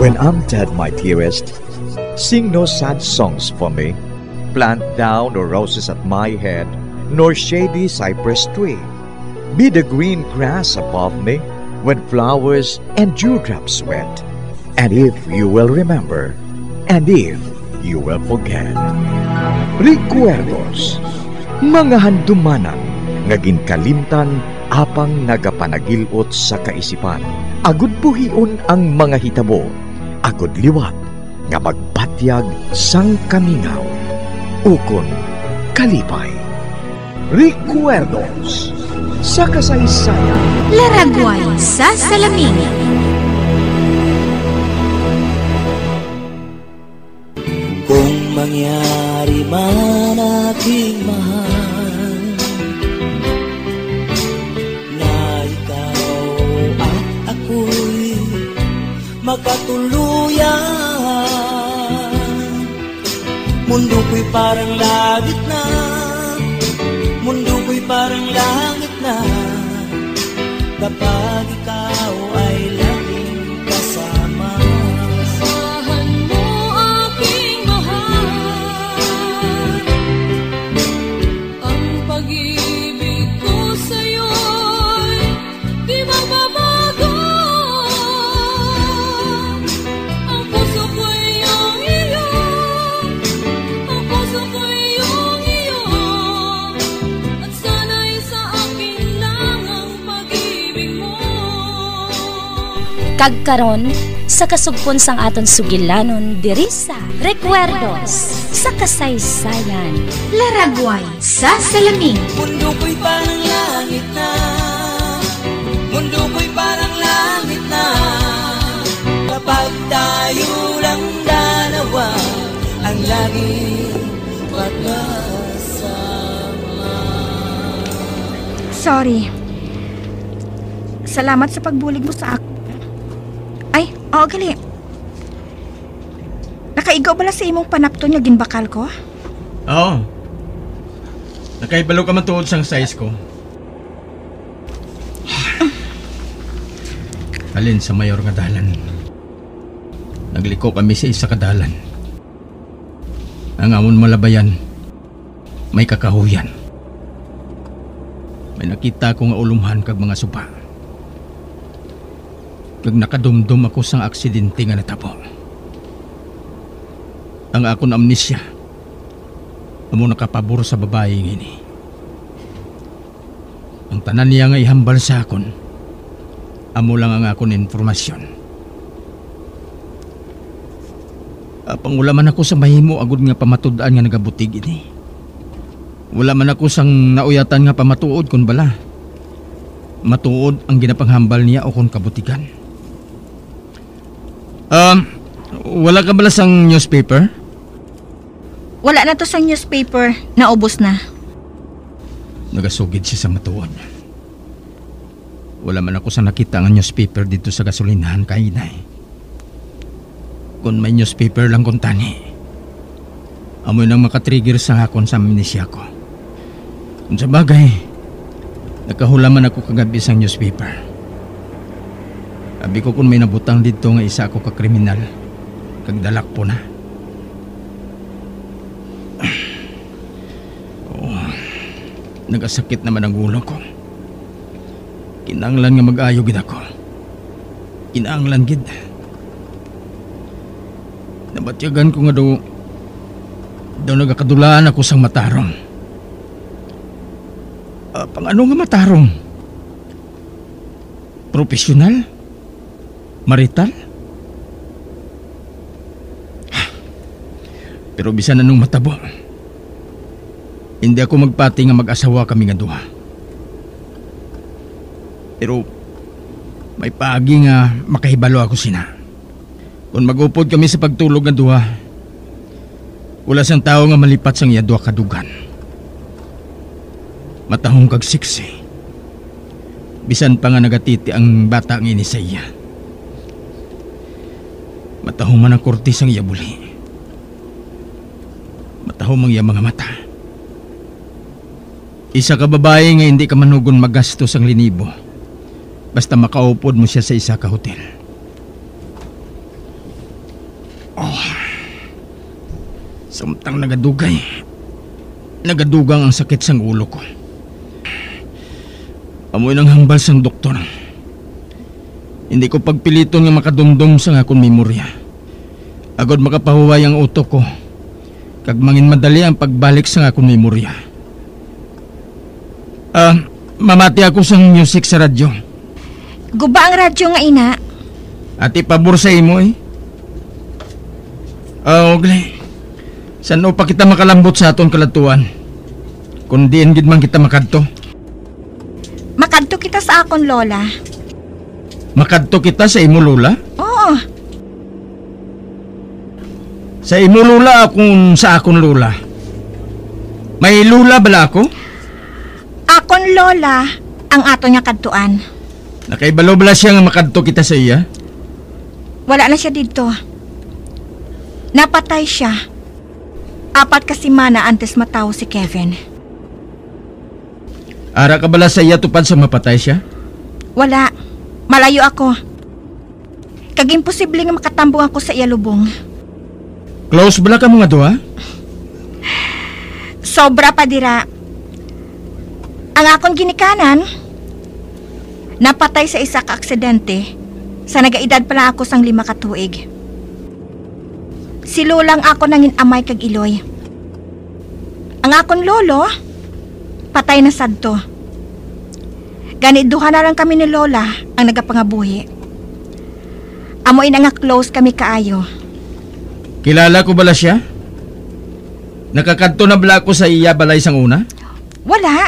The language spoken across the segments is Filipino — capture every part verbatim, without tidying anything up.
When I'm dead, my dearest, sing no sad songs for me. Plant down no roses at my head, nor shady cypress tree. Be the green grass above me when flowers and dewdrops wet. And if you will remember, and if you will forget. Recuerdos, mga handumanan, ngagin kalimtan, apang nagapanagilot sa kaisipan. Agud buhion ang mga hitabo, agud liwat, nga magpatyag sang kamingaw. Ukon kalipay. Recuerdos, sa kasaysayan. Laragway sa salamin. Kung mangyari man aking mahal na ikaw at ako'y magkatuluyan, mundo ko'y parang langit na, mundo ko'y parang langit na, kapag ikaw ay laging kasama. Asahan mo aking mahal, ang pag-ibig ko sa'yo'y di magbabago. Ang puso ko'y iyong iyo, ang puso ko'y iyong iyo, at sana'y sa akin lang ang pag-ibig mo. Kagkaron sa kasugpon sang aton sugilanon diri sa Recuerdos sa kasaysayan. Laragway sa salamin. Mundo ko'y parang langit na, mundo ko'y parang langit na, kapag tayo lang dalawa ang laging magkasama. Sorry. Salamat sa pagbulig mo sa ako. Ay, oo gali. Nakaigaw bala sa imong panapton nga ginbakal ko? Oo. Nakaibalo ka man tuod sang size ko. Alin sa mayor nga dalan. Nagliko kami sa isa ka dalan. Ang amon malabayan, may kakahuyan. May nakita ko nga ulumhan kag mga supa. Kag nakadumdum ako sang aksidente nga natabo. Ang akon amnesia, amo nakapabor sa babae ngini. Ang tanan niya nga ihambal sa akon, amo lang ang akon informasyon. Apang wala man ako sa mahimo agud nga pamatud-an nga nagabutig ini. Wala man ako sang nauyatan nga pamatuod kun bala. Matuod ang ginapanghambal niya o kun kabutigan. Um, wala ka bala sang newspaper? Wala na to sa newspaper. Naubos na. Nagasugid siya sa matuod. Wala man ako sa nakita nga newspaper dito sa gasolinahan kay inay. Kung may newspaper lang kung tani, amoy nang makatrigger sa akon sa amnesia ko. Kung sa bagay, nakahulaman ako kagabi sa newspaper. Sabi ko kung may nabutang dito nga isa ako kakriminal, kagdalak po na. Oh, nagasakit naman ang ulo ko. Kinanglan nga mag-ayo gid ako. Kinanglan gid. Nabatyagan ko nga daw daw nagakadulaan ako sang matarong. Uh, pang ano nga matarong? Profesional? Marital? Pero bisan na nung matabo, hindi ako magpati nga mag-asawa kami nga duha. Pero may paagi nga makahibalo ako sina. Kung mag-upod kami sa pagtulog nga duha, wala sang tao nga malipat sang iya duha kadugan. Matahong kag siksi. Bisan pa nga nagatiti ang bata nga ini sa iya. Matahong man ang kurtis ang iya buli. Matahong ang iya mga mata. Isa ka babae nga hindi ka manugon magastos ang linibo basta makaupod mo siya sa isa ka hotel. Samtang nagadugay. Nagadugang ang sakit sang ulo ko. Amoy ng hambal sang doktor. Hindi ko pagpiliton nga makadumdum sa akong memorya. Agod makapahuway ang utok ko. Kag mangin madali ang pagbalik sa akong memorya. Ah, uh, mamati ako sang music sa radyo. Guba ang radyo nga ina. Ati pabor sa imo eh. Ah, uh, ogle. San pa kita makalambot sa aton kalatuan? Kung diin gid man kita makadto. Makadto kita sa akon lola. Makadto kita sa imo lola? Oo. Sa imo lola akong sa akon lola. May lola bala ako? Akon lola ang ato niya kadtuan. Nakaibalo bala siya nga makadto kita sa iya? Wala na siya dito. Napatay siya. Apat kasi mana antes matawo si Kevin. Ara ka bala sa iya tupad sa mapatay siya? Wala. Malayo ako. Kag imposible nga makatambong ako sa iya lubong. Close bala ka mga duha? Sobra pa dira. Ang akong ginikanan, napatay sa isa ka aksidente sa nagaedad pala ako sang lima ka tuig. Si Lolang ako nangin amay kag iloy. Ang akon lolo, patay na sadto. Ganit duha na lang kami ni Lola ang nagapangabuhi. Amoy na nga close kami kaayo. Kilala ko bala siya? Nakakadto na bala ko sa iya balay sang una? Wala.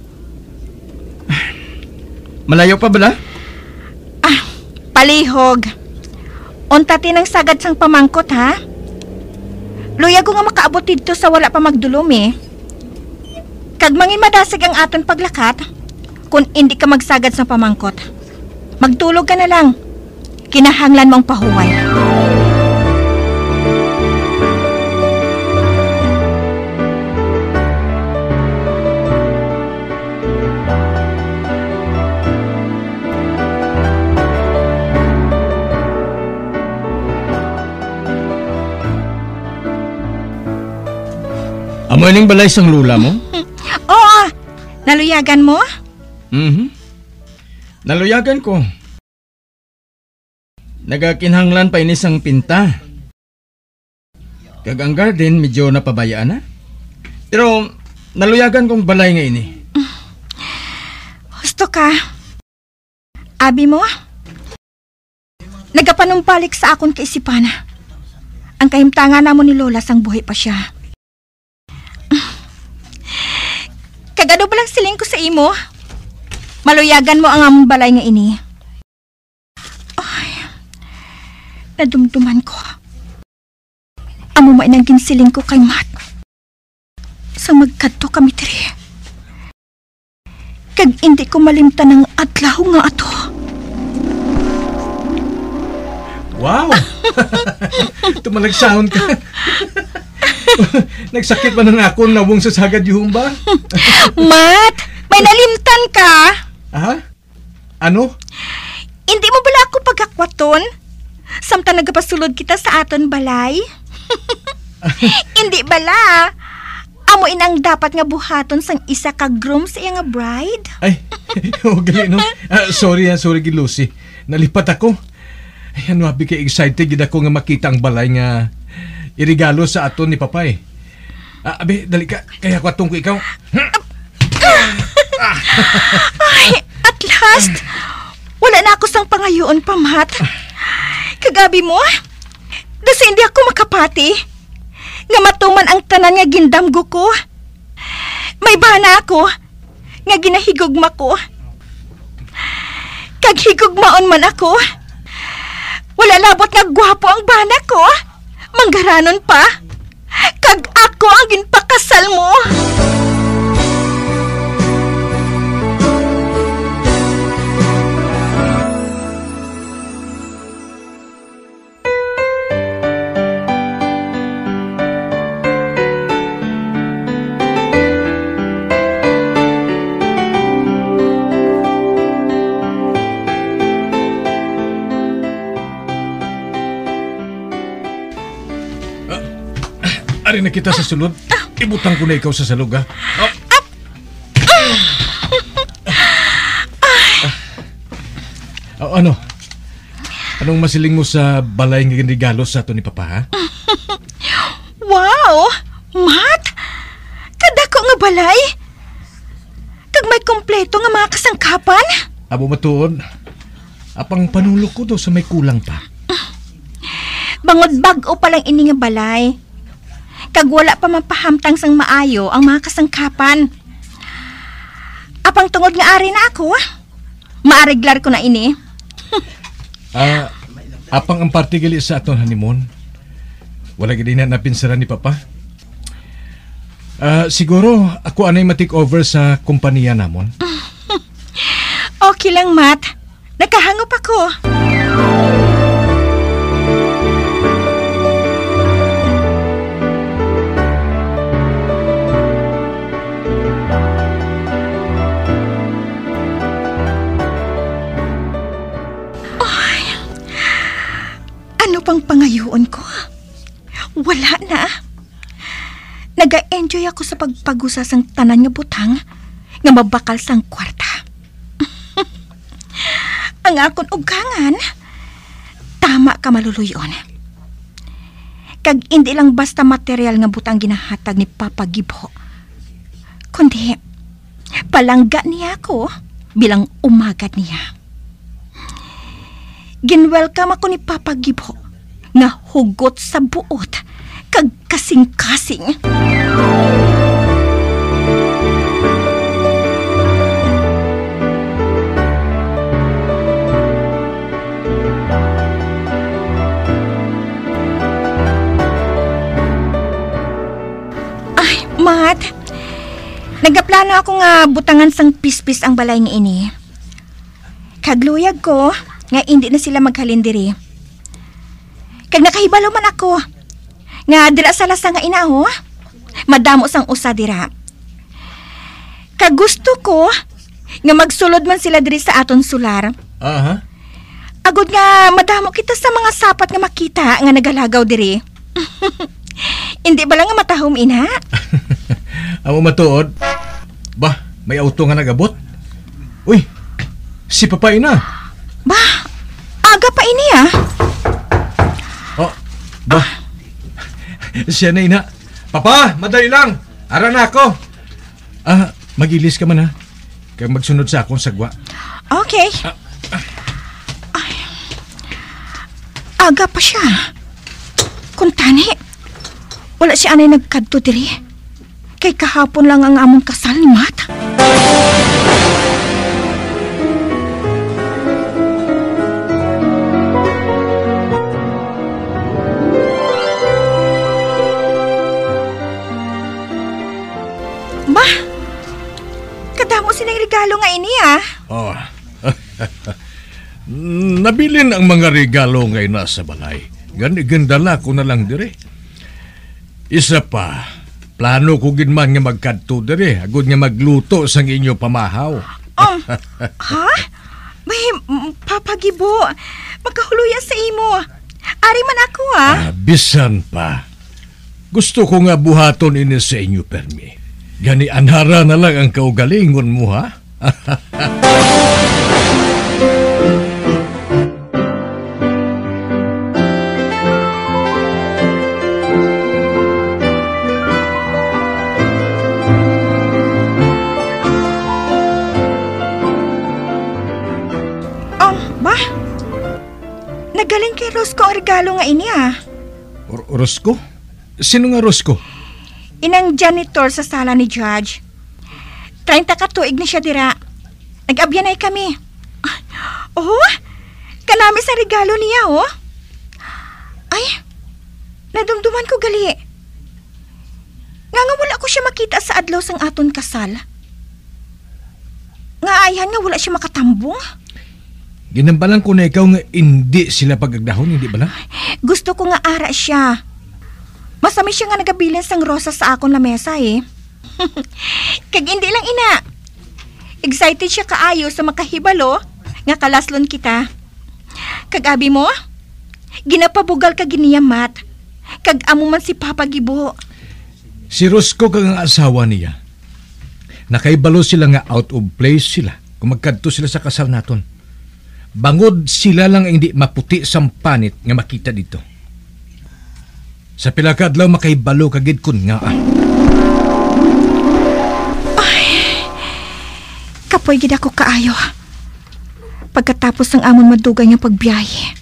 Malayo pa bala? Ah, palihog. Unta tinang sagad sang pamangkot ha? Luya ko nga makaabot dito sa wala pa magdulom eh. Kag mangin madasig ang aton paglakat, kung hindi ka magsagad sa pamangkot. Magtulog ka na lang. Kinahanglan mong pahuway. Amoy ning balay sang lula mo? Oo, naluyagan mo? Mhm. Naluyagan ko. Nagakinhanglan pa ini sang pinta. Kag ang garden medyo napabayaan na. Pero naluyagan kong balay nga ini. Gusto ka? Abi mo? Nagapanumpalik sa akon kaisipan. Ang kahimtangan namo ni Lola sang buhay pa siya. Kagado ba lang siling ko sa imo? Maluyagan mo ang among balay nga ini. Ay, nadumduman ko. Amo may nang ginsiling ko kay Matt. Sa magkadto kami tiri. Kag hindi ko malimtan ng adlaw nga ato. Wow! Tumalagsaon ka. Nagsakit pa na nga ako nawong sa sagad yung ba? Matt, may nalimtan ka. Ha? Ano? Hindi mo bala ako pagkakwaton? Samtang nagapasulod kita sa aton balay? Hindi bala. Amo inang dapat nga buhaton sang isa ka groom sa iya nga bride. Ay, oh, gali no. Uh, sorry, uh, sorry gid Lucy. Nalipat ako. Ay, ano abi kay excited gid ako nga makita ang balay nga irigalo sa aton ni Papay. Ah, abi, dali ka. Kaya kwatong ko ikaw. Ay, at last, wala na ako sang pangayoon pa, Matt. Kagabi mo, dasi hindi ako makapati. Nga matuman ang tanan nga gindamgo ko. May bana ako, nga ginahigugma ko. Kag higugmaon man ako. Wala labot nga gwapo ang bana ko. Manggaranon pa. Kag ako ang ginpakasal mo. Ari na kita sa sulod. Ibutang ko na ikaw sa salog, ha? Oh. Oh, ano? Anong masiling mo sa balay ng regalo sa ato ni Papa, ha? Wow! Mat! Kadako nga balay! Kag may kompleto nga mga kasangkapan? Abo matuod. Apang panulok ko do sa may kulang pa. Bangod bag-o pa lang ini nga balay. Kag wala pa mapahamtang sang maayo ang mga kasangkapan. Apang tungod nga ari na ako, maareglar ko na ini. Ah, apang ang party gali sa aton honeymoon. Wala gid na napinsara ni Papa. Ah, siguro ako anay ma-take over sa kompanya namon. Okay lang, Mat. Nakahangop ako. Ano pang pangayoon ko? Wala na. Naga-enjoy ako sa pagpagusa sang tanan nga butang nga mabakal sang kwarta. Ang akon ugangan, tama ka maluluyon. Kag hindi lang basta material nga butang ginahatag ni Papa Gibo, kundi palangga niya ako bilang umagad niya. Ginwelcome ako ni Papa Gibo nga hugot sa buot kag kasing-kasing. Ay, Mat, nagaplano ako nga butangan sang pispis ang balay nga ini. Kagluyag ko nga hindi na sila maghalindiri. Kag nakahibalo man ako nga dira sa lasa nga inaho, madamo sang usa dira. Kag gusto ko nga magsulod man sila diri sa aton sular. Aha. Agod nga madamo kita sa mga sapat nga makita nga nagalagaw diri. Hindi ba lang nga matahom ina? Amo matuod. Bah, may auto nga nagabot. Uy, si Papa ina. Ba, aga pa ini ah. Oh, bah. Siya na ina. Papa, madali lang. Ara na ako. Ah, magilis ka man ha. Kaya magsunod sa akong sagwa. Okay. Ah, Ay, aga pa siya. Kuntani, wala si anay nagkadto diri. Kay kahapon lang ang among kasal ni Mat. Ba, kadamo sinang regalo nga ini ah. Oh. Nabilin ang mga regalo ngayon na sa balay. Gani gandala ko na lang dire. Isa pa, plano ko ginman nga magkadto dire. Agud nga magluto sang inyo pamahaw. Um, ha? May, mm, Papa Gibo, magkahuluyan sa imo. Ari man ako ah. Ah, bisan pa. Gusto ko nga buhaton ini sa inyo permi. Gani anhara na lang ang kaugalingon mo ha. Oh, ba? Nagaling kay Rosco ang regalo nga ini ah. Or Rosco? Sino nga Rosco? Inang janitor sa sala ni Judge. Treinta ka tuig na siya dira. Nag-abyanay kami. Oh, kanami sa regalo niya oh. Ay, nadumduman ko gali. Nga nga wala ko siya makita sa adlaw sang aton kasal. Nga ayan nga wala siya makatambong. Ginambalan ko na ikaw nga hindi sila pagagdahon, hindi ba lang? Gusto ko nga ara siya. Masami siya nga nagabilin sang rosa sa akon lamesa eh. Kag hindi lang ina. Excited siya kaayo sa makahibalo nga kalaslon kita. Kag abi mo, ginapabugal ka giniya Mat. Kag amo man si Papa Gibo. Si Rosco kang asawa niya. Nakaibalo sila nga out of place sila kung magkadto sila sa kasal naton. Bangod sila lang hindi maputi sang panit nga makita dito. Sa pila ka adlaw makaibalo kagid kun nga ah. Kapoy gid ako kaayo. Pagkatapos ng amon madugay nga pagbiyahe.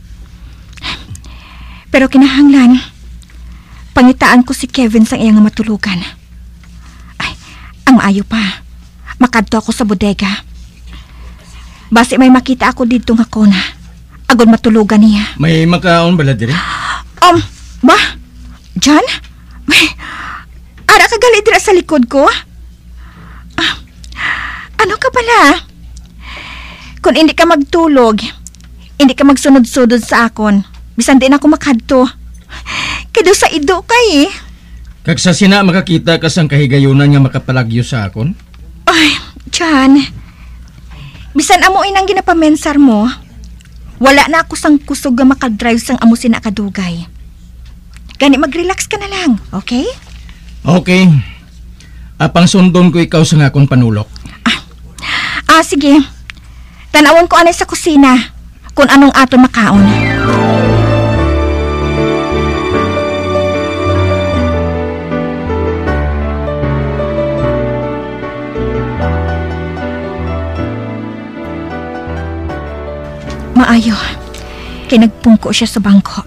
Pero kinahanglan, pangitaan ko si Kevin sa iyang matulugan. Ay, ang maayo pa. Makadto ako sa bodega. Basi may makita ako dito nga kona. Agod matulugan niya. May makaon bala dire? Um, ba? John? May, ara ka gali dira sa likod ko? Ah, ano ka pala? Kung hindi ka magtulog, hindi ka magsunod-sunod sa akon, bisan din ako makadto. Kado sa ido kay eh. Kag sa sina makakita ka sang kahigayunan nga makapalagyo sa akon? Ay, John. Bisan amo inang ginapamensar mo, wala na ako sang kusog nga makadrive sang amo sina kadugay. Gani mag-relax ka na lang, okay? Okay. Apang sundon ko ikaw sa akon panulok. Ah, ah sige. Tanawon ko anay sa kusina kung anong aton makaon. Maayo, kay nagpungko siya sa bangko.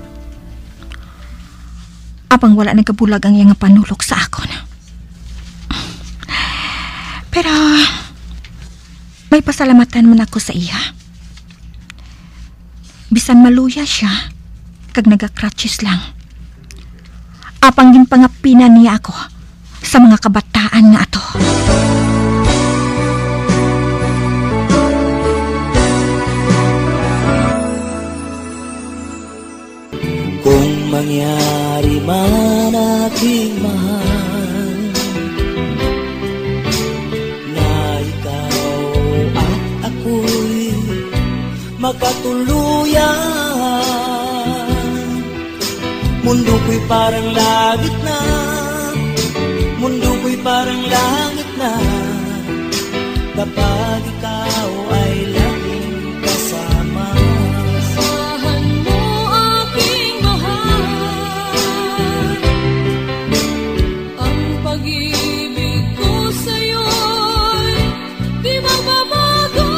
Apang wala nagabulag ang iyang panulok sa akon. Pero may pasalamatan man ako sa iya. Bisan maluya siya, kag nagakratches lang. Apang ginpangapinan niya ako sa mga kabataan nga ato. Kung mangyari man aking mahal na ikaw at ako'y magkatuluyan, mundo ko'y parang langit na, mundo ko'y parang langit na, kapag ikaw ay laging kasama. Asahan mo aking mahal, ang pag-ibig ko sa'yo'y di magbabago.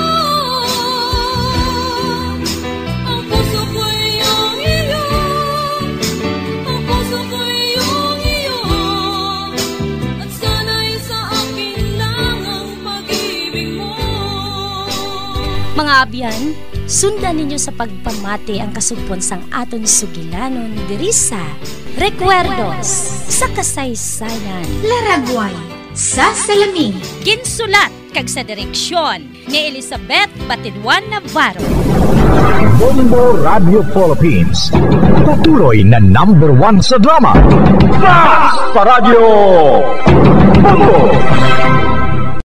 Ang puso ko'y iyong iyo, ang puso ko'y iyong iyo, at sana'y sa akin lang ang pag-ibig mo. Mga abyan, sundan ninyo sa pagpamati ang kasugpon sang aton sugilanon diri sa Recuerdos sa Kasaysayan. Laragway sa Salamin. Ginsulat kag sa direksyon ni Elizabeth Batidwan Navarro. Bombo Radio Philippines. Patuloy na number one sa drama. Mas Paradyo! Bombo!